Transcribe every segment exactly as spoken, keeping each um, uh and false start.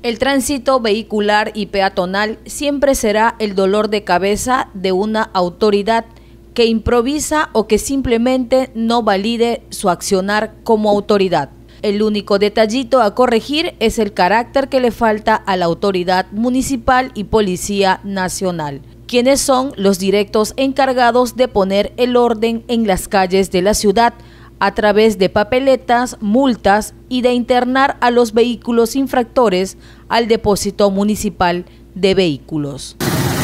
El tránsito vehicular y peatonal siempre será el dolor de cabeza de una autoridad que improvisa o que simplemente no valide su accionar como autoridad. El único detallito a corregir es el carácter que le falta a la autoridad municipal y Policía Nacional, quienes son los directos encargados de poner el orden en las calles de la ciudad, a través de papeletas, multas y de internar a los vehículos infractores al depósito municipal de vehículos.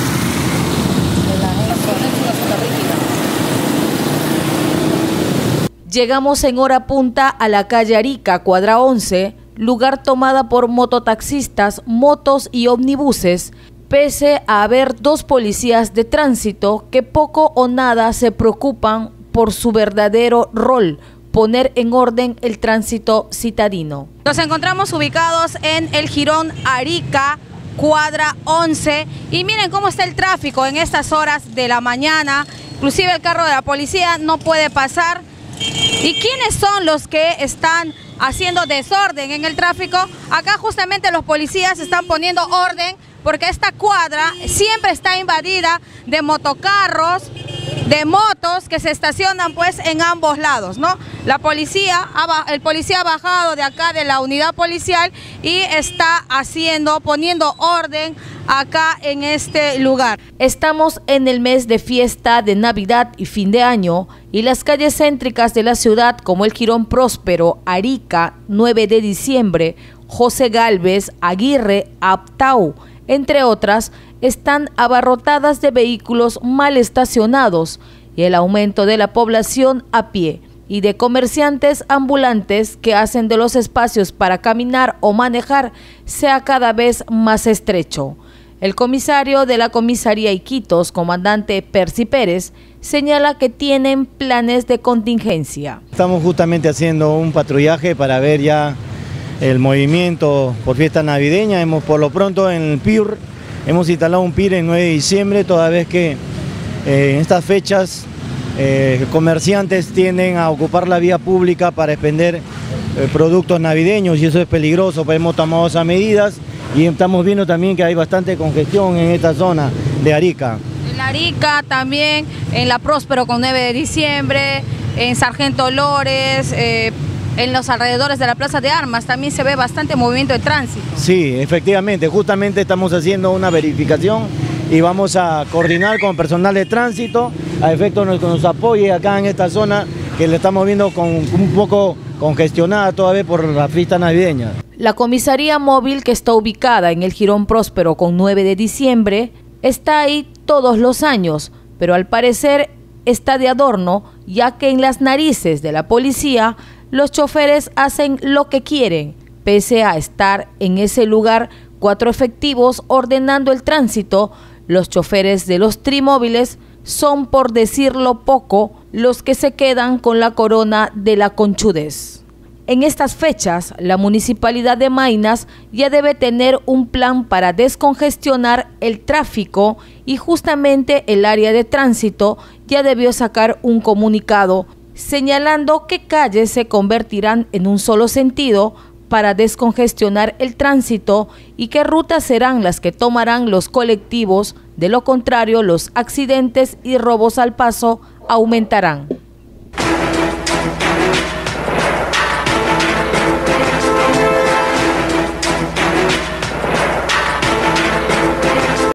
Llegamos en hora punta a la calle Arica, cuadra once, lugar tomada por mototaxistas, motos y omnibuses, pese a haber dos policías de tránsito que poco o nada se preocupan por su verdadero rol, poner en orden el tránsito citadino. Nos encontramos ubicados en el jirón Arica, cuadra once, y miren cómo está el tráfico en estas horas de la mañana. Inclusive el carro de la policía no puede pasar. ¿Y quiénes son los que están haciendo desorden en el tráfico? Acá justamente los policías están poniendo orden porque esta cuadra siempre está invadida de motocarros, de motos que se estacionan pues en ambos lados, ¿no? La policía, el policía ha bajado de acá de la unidad policial y está haciendo, poniendo orden acá en este lugar. Estamos en el mes de fiesta de Navidad y fin de año y las calles céntricas de la ciudad como el Jirón Próspero, Arica, nueve de diciembre, José Gálvez, Aguirre, Aptau, entre otras, están abarrotadas de vehículos mal estacionados y el aumento de la población a pie y de comerciantes ambulantes que hacen de los espacios para caminar o manejar sea cada vez más estrecho. El comisario de la comisaría Iquitos, comandante Percy Pérez, señala que tienen planes de contingencia. Estamos justamente haciendo un patrullaje para ver ya el movimiento por fiesta navideña. Hemos por lo pronto en el P I R, hemos instalado un P I R en nueve de diciembre, toda vez que eh, en estas fechas eh, comerciantes tienden a ocupar la vía pública para expender eh, productos navideños y eso es peligroso, pues hemos tomado esas medidas y estamos viendo también que hay bastante congestión en esta zona de Arica. En la Arica también, en la Próspero con nueve de diciembre, en Sargento Lores, eh, en los alrededores de la Plaza de Armas también se ve bastante movimiento de tránsito. Sí, efectivamente, justamente estamos haciendo una verificación y vamos a coordinar con personal de tránsito a efecto de que nos apoye acá en esta zona que le estamos viendo con un poco congestionada todavía por la fiesta navideña. La comisaría móvil que está ubicada en el Jirón Próspero con nueve de diciembre está ahí todos los años, pero al parecer está de adorno, ya que en las narices de la policía los choferes hacen lo que quieren, pese a estar en ese lugar cuatro efectivos ordenando el tránsito. Los choferes de los trimóviles son, por decirlo poco, los que se quedan con la corona de la conchudez. En estas fechas, la Municipalidad de Maynas ya debe tener un plan para descongestionar el tráfico y justamente el área de tránsito ya debió sacar un comunicado señalando qué calles se convertirán en un solo sentido para descongestionar el tránsito y qué rutas serán las que tomarán los colectivos. De lo contrario, los accidentes y robos al paso aumentarán.